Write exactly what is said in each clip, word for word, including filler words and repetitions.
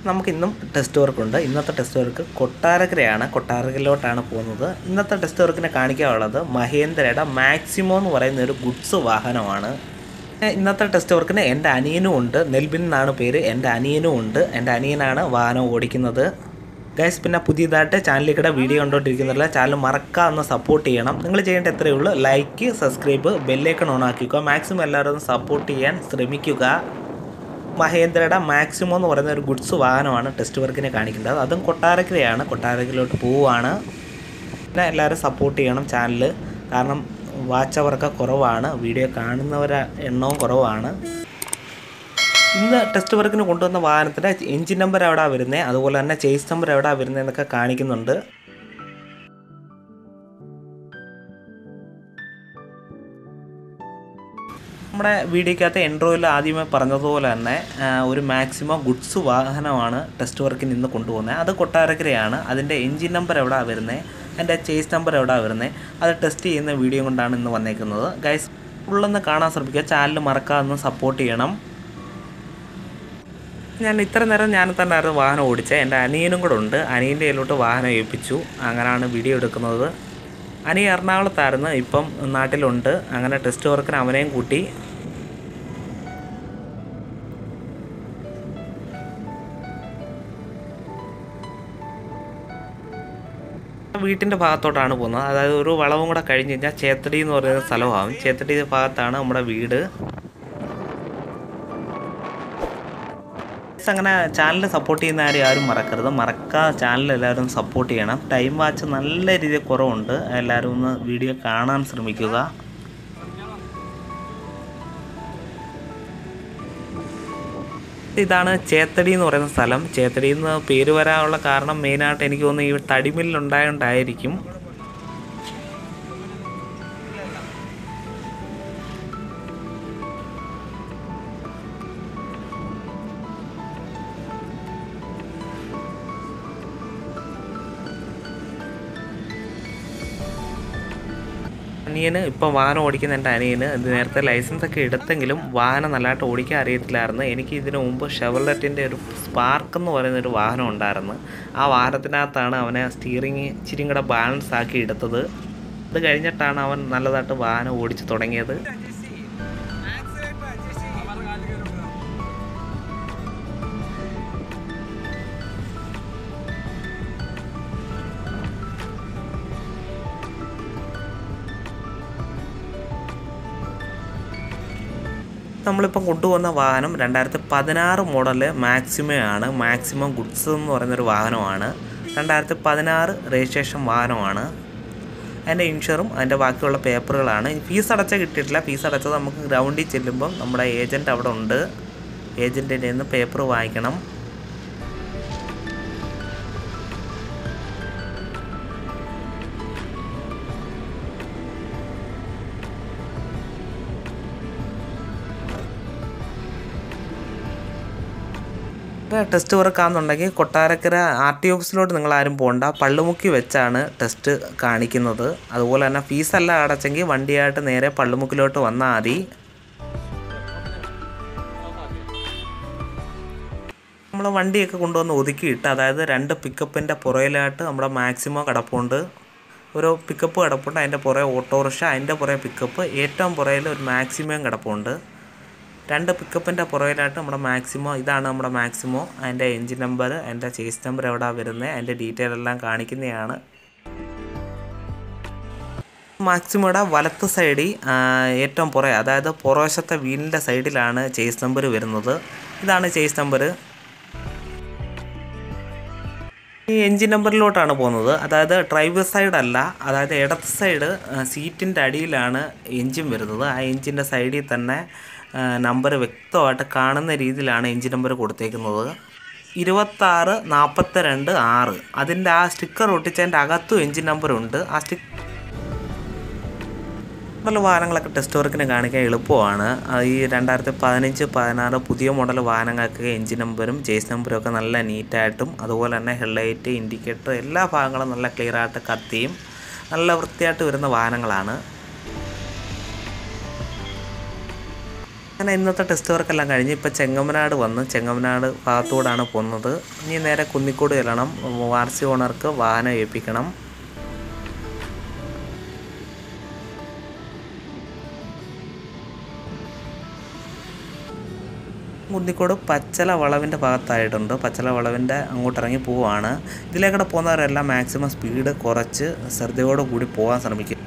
നമുക്ക് ഇന്നും test work ഉണ്ട്. ഇന്നത്തെ ടെസ്റ്റ് വർക്ക് കൊട്ടാരക്കരയാണ്. കൊട്ടാരക്കരയിലോട്ടാണ് പോകുന്നത്. ഇന്നത്തെ ടെസ്റ്റ് വർക്കിനെ കാണിക്കാനുള്ളത് മഹേന്ദ്രയുടെ മാക്സിമോ എന്ന് പറയുന്ന ഒരു ഗുഡ്സ് വാഹനമാണ്. ഇന്നത്തെ ടെസ്റ്റ് വർക്കിന് എൻ്റെ അനിയനും ഉണ്ട്. നെൽബിൻ എന്നാണ് പേര്. എൻ്റെ അനിയനും ഉണ്ട്. എൻ്റെ അനിയനാണ് വാഹനം ഓടിക്കുന്നത്. ഗൈസ്, പിന്നെ പുതിയതായിട്ട് ചാനലിൽ വീഡിയോ കണ്ടുകൊണ്ടിരിക്കുന്നില്ല, ചാനൽ മറക്കാതെ സപ്പോർട്ട് ചെയ്യണം. നിങ്ങൾ ചെയ്യേണ്ട എത്രയേ ഉള്ളൂ, ലൈക്ക്, സബ്സ്ക്രൈബ്, ബെല്ലൈക്കൺ ഓൺ ആക്കിക്കുക. മാക്സിമം എല്ലാവരും ഒന്ന് സപ്പോർട്ട് ചെയ്യാൻ ശ്രമിക്കുക. മഹേന്ദ്രയുടെ മാക്സിമോ എന്ന് പറയുന്ന ഒരു ഗുഡ്സ് വാഹനമാണ് ടെസ്റ്റ് വർക്കിനെ കാണിക്കുന്നത്. അതും കൊട്ടാരക്കരയാണ്. കൊട്ടാരക്കരയിലോട്ട് പോവുകയാണ്. പിന്നെ എല്ലാവരും സപ്പോർട്ട് ചെയ്യണം ചാനൽ, കാരണം വാച്ച് അവർക്ക് കുറവാണ്, വീഡിയോ കാണുന്നവരെ എണ്ണവും കുറവാണ്. ഇന്ന് ടെസ്റ്റ് വർക്കിന് കൊണ്ടുവന്ന വാഹനത്തിൻ്റെ എൻജിൻ നമ്പർ എവിടെ വരുന്നത്, അതുപോലെ തന്നെ ചേസ് നമ്പർ എവിടെ വരുന്നത് എന്നൊക്കെ കാണിക്കുന്നുണ്ട്. നമ്മുടെ വീഡിയോക്കകത്ത് എൻട്രോയിൽ ആദ്യമേ പറഞ്ഞതുപോലെ തന്നെ ഒരു മാക്സിമോ ഗുഡ്സ് വാഹനമാണ് ടെസ്റ്റ് വർക്കിന് ഇന്ന് കൊണ്ടുപോകുന്നത്. അത് കൊട്ടാരക്കരയാണ്. അതിൻ്റെ എൻജിൻ നമ്പർ എവിടെ വരുന്നത്, അതിൻ്റെ ചേസ് നമ്പർ എവിടെ വരുന്നത്, അത് ടെസ്റ്റ് ചെയ്യുന്ന വീഡിയോ കൊണ്ടാണ് ഇന്ന് വന്നേക്കുന്നത്. ഗൈസ്, ഫുള്ളൊന്ന് കാണാൻ ശ്രമിക്കുക. ചാനൽ മറക്കാതെ സപ്പോർട്ട് ചെയ്യണം. ഞാൻ ഇത്ര നേരം ഞാൻ തന്നെ ആയിരുന്നു വാഹനം ഓടിച്ചത്. എൻ്റെ അനിയനും കൂടെ ഉണ്ട്. അനിയൻ്റെ കയ്യിലോട്ട് വാഹനം ഏൽപ്പിച്ചു. അങ്ങനെയാണ് വീഡിയോ എടുക്കുന്നത്. അനിയൻ എറണാകുളത്തായിരുന്നു, ഇപ്പം നാട്ടിലുണ്ട്. അങ്ങനെ ടെസ്റ്റ് വർക്കിന് അവനെയും കൂട്ടി വീട്ടിൻ്റെ ഭാഗത്തോട്ടാണ് പോകുന്നത്. അതായത് ഒരു വളവും കൂടെ കഴിഞ്ഞ് കഴിഞ്ഞാൽ ചേത്തടി എന്ന് പറയുന്ന സ്ഥലമാകും. ചേത്തടി ഭാഗത്താണ് നമ്മുടെ വീട്. അങ്ങനെ ചാനൽ സപ്പോർട്ട് ചെയ്യുന്ന ആരും ആരും മറക്കരുത്. മറക്കാതെ ചാനൽ എല്ലാവരും സപ്പോർട്ട് ചെയ്യണം. ടൈം വാച്ച് നല്ല രീതിയിൽ കുറവുണ്ട്. എല്ലാവരും ഒന്ന് വീഡിയോ കാണാൻ ശ്രമിക്കുക. ഇതാണ് ചേത്തടി എന്ന് പറയുന്ന സ്ഥലം. ചേത്തടി എന്ന് പേര് വരാനുള്ള കാരണം മെയിനായിട്ട് എനിക്ക് തോന്നുന്നു ഈ തടിമില്ലുണ്ടായോണ്ടായിരിക്കും. അനിയന് ഇപ്പം വാഹനം ഓടിക്കുന്ന എൻ്റെ അനിയന് ഇത് നേരത്തെ ലൈസൻസൊക്കെ എടുത്തെങ്കിലും വാഹനം നല്ലതായിട്ട് ഓടിക്കാൻ അറിയത്തില്ലായിരുന്നു. എനിക്ക് ഇതിനു മുമ്പ് ഷെവർലെറ്റിൻ്റെ ഒരു സ്പാർക്ക് എന്ന് പറയുന്നൊരു വാഹനം ഉണ്ടായിരുന്നു. ആ വാഹനത്തിനകത്താണ് അവനെ സ്റ്റിയറിങ് ഇച്ചിരി കൂടെ ബാലൻസ് ആക്കി എടുത്തത്. അത് കഴിഞ്ഞിട്ടാണ് അവൻ നല്ലതായിട്ട് വാഹനം ഓടിച്ച് തുടങ്ങിയത്. നമ്മളിപ്പം കൊണ്ടുവന്ന വാഹനം രണ്ടായിരത്തി പതിനാറ് മോഡല് മാക്സിമോ ആണ്. മാക്സിമോ ഗുഡ്സ് എന്ന് പറയുന്നൊരു വാഹനമാണ്. രണ്ടായിരത്തി പതിനാറ് രജിസ്ട്രേഷൻ വാഹനമാണ്. അതിൻ്റെ ഇൻഷുറും അതിൻ്റെ ബാക്കിയുള്ള പേപ്പറുകളാണ്. ഫീസ് അടച്ചാൽ കിട്ടിയിട്ടില്ല. ഫീസ് അടച്ചത് നമുക്ക് ഗ്രൗണ്ടിൽ ചെല്ലുമ്പം നമ്മുടെ ഏജൻറ്റ് അവിടെ ഉണ്ട്. ഏജൻറ്റിൻ്റെ നിന്ന് പേപ്പർ വാങ്ങിക്കണം. ടെസ്റ്റ് വർക്കാണെന്നുണ്ടെങ്കിൽ കൊട്ടാരക്കര ആർ ടി ഓഫീസിലോട്ട് നിങ്ങളാരും പോകണ്ട. പള്ളുമുക്കി വെച്ചാണ് ടെസ്റ്റ് കാണിക്കുന്നത്. അതുപോലെ തന്നെ ഫീസെല്ലാം അടച്ചെങ്കിൽ വണ്ടിയായിട്ട് നേരെ പള്ളുമുക്കിലോട്ട് വന്നാൽ മതി. നമ്മൾ വണ്ടിയൊക്കെ കൊണ്ടുവന്ന് ഒതുക്കിയിട്ട്, അതായത് രണ്ട് പിക്കപ്പിൻ്റെ പുറയിലായിട്ട് നമ്മുടെ മാക്സിമോ കിടപ്പുണ്ട്. ഒരു പിക്കപ്പ് കിടപ്പുണ്ട്, അതിൻ്റെ പുറകെ ഓട്ടോറിക്ഷ, അതിൻ്റെ പുറകെ പിക്കപ്പ്, ഏറ്റവും പുറയിൽ ഒരു മാക്സിമോയും കിടപ്പുണ്ട്. രണ്ട് പിക്കപ്പിൻ്റെ പുറകിലായിട്ട് നമ്മുടെ മാക്സിമോ, ഇതാണ് നമ്മുടെ മാക്സിമോ. അതിൻ്റെ എൻജിൻ നമ്പർ, അതിൻ്റെ ചേസ് നമ്പർ എവിടെ വരുന്നത്, അതിൻ്റെ ഡീറ്റെയിൽ എല്ലാം കാണിക്കുന്നതാണ്. മാക്സിമോയുടെ വലത്ത് സൈഡിൽ ഏറ്റവും പുറകെ, അതായത് പുറവശത്തെ വീലിൻ്റെ സൈഡിലാണ് ചേസ് നമ്പർ വരുന്നത്. ഇതാണ് ചേസ് നമ്പർ. ഈ എൻജിൻ നമ്പറിലോട്ടാണ് പോകുന്നത്. അതായത് ഡ്രൈവർ സൈഡല്ല, അതായത് ഇടത്ത് സൈഡ് സീറ്റിൻ്റെ അടിയിലാണ് എൻജിൻ വരുന്നത്. ആ എൻജിൻ്റെ സൈഡിൽ തന്നെ നമ്പർ വ്യക്തമായിട്ട് കാണുന്ന രീതിയിലാണ് എൻജിൻ നമ്പർ കൊടുത്തേക്കുന്നത്. ഇരുപത്താറ് നാൽപ്പത്തി രണ്ട് ആറ്. അതിൻ്റെ ആ സ്റ്റിക്കർ ഒട്ടിച്ചതിൻ്റെ അകത്തും എൻജിൻ നമ്പറുണ്ട്. ആ സ്റ്റിക്ക് മോഡൽ വാഹനങ്ങളൊക്കെ ടെസ്റ്റ് വർക്കിന് കാണിക്കാൻ എളുപ്പമാണ്. ഈ രണ്ടായിരത്തി പതിനഞ്ച് പതിനാറ് പുതിയ മോഡൽ വാഹനങ്ങൾക്ക് എൻജിൻ നമ്പറും ചേസ് നമ്പറും ഒക്കെ നല്ല നീറ്റായിട്ടും, അതുപോലെ തന്നെ ഹെഡ്ലൈറ്റ്, ഇൻഡിക്കേറ്റർ എല്ലാ ഭാഗങ്ങളും നല്ല ക്ലിയറായിട്ട് കത്തിയും നല്ല വൃത്തിയായിട്ട് വരുന്ന വാഹനങ്ങളാണ്. അങ്ങനെ ഇന്നത്തെ ടെസ്റ്റ് വർക്കെല്ലാം കഴിഞ്ഞ് ഇപ്പോൾ ചെങ്ങമനാട് വന്ന് ചെങ്ങമനാട് ഭാഗത്തൂടാണ് പോകുന്നത്. ഇനി നേരെ കുന്നിക്കോട് ചെല്ലണം. ആർ സി ഓണർക്ക് വാഹനം ഏൽപ്പിക്കണം. കുന്നിക്കോട് പച്ചല വളവിൻ്റെ ഭാഗത്തായിട്ടുണ്ട്. പച്ചല വളവിൻ്റെ അങ്ങോട്ടിറങ്ങി പോവുകയാണ്. ഇതിലേക്കൂടെ പോകുന്നവരെല്ലാം മാക്സിമം സ്പീഡ് കുറച്ച് ശ്രദ്ധയോടു കൂടി പോകാൻ ശ്രമിക്കും.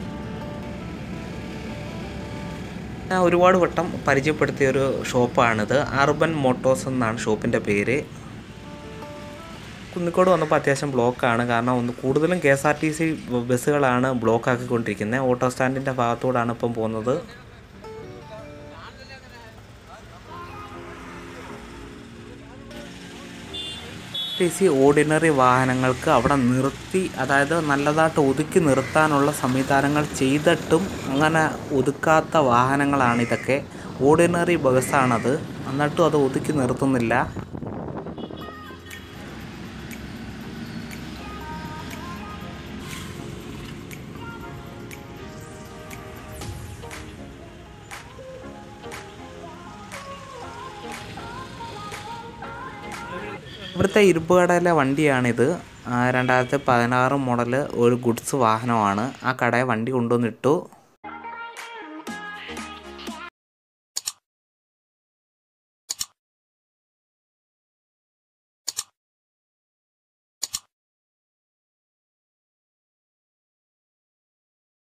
ഞാൻ ഒരുപാട് വട്ടം പരിചയപ്പെടുത്തിയൊരു ഷോപ്പാണിത്. അർബൻ മോട്ടോഴ്സ് എന്നാണ് ഷോപ്പിൻ്റെ പേര്. കുന്നിക്കോട് വന്നപ്പോൾ അത്യാവശ്യം ബ്ലോക്കാണ്. കാരണം ഒന്ന് കൂടുതലും K S R T C ബസ്സുകളാണ് ബ്ലോക്ക് ആക്കിക്കൊണ്ടിരിക്കുന്നത്. ഓട്ടോ സ്റ്റാൻഡിൻ്റെ ഭാഗത്തൂടാണ് ഇപ്പം പോകുന്നത്. ടി സി ഓർഡിനറി വാഹനങ്ങൾക്ക് അവിടെ നിർത്തി, അതായത് നല്ലതായിട്ട് ഒതുക്കി നിർത്താനുള്ള സംവിധാനങ്ങൾ ചെയ്തിട്ടും അങ്ങനെ ഒതുക്കാത്ത വാഹനങ്ങളാണ് ഇതൊക്കെ. ഓർഡിനറി ബസ്സാണത്, എന്നിട്ടും അത് ഒതുക്കി നിർത്തുന്നില്ല. ഇവിടുത്തെ ഇരുമ്പുകടയിലെ വണ്ടിയാണിത്. രണ്ടായിരത്തി പതിനാറ് മോഡല് ഒരു ഗുഡ്സ് വാഹനമാണ്. ആ കടയെ വണ്ടി കൊണ്ടുവന്നിട്ടു.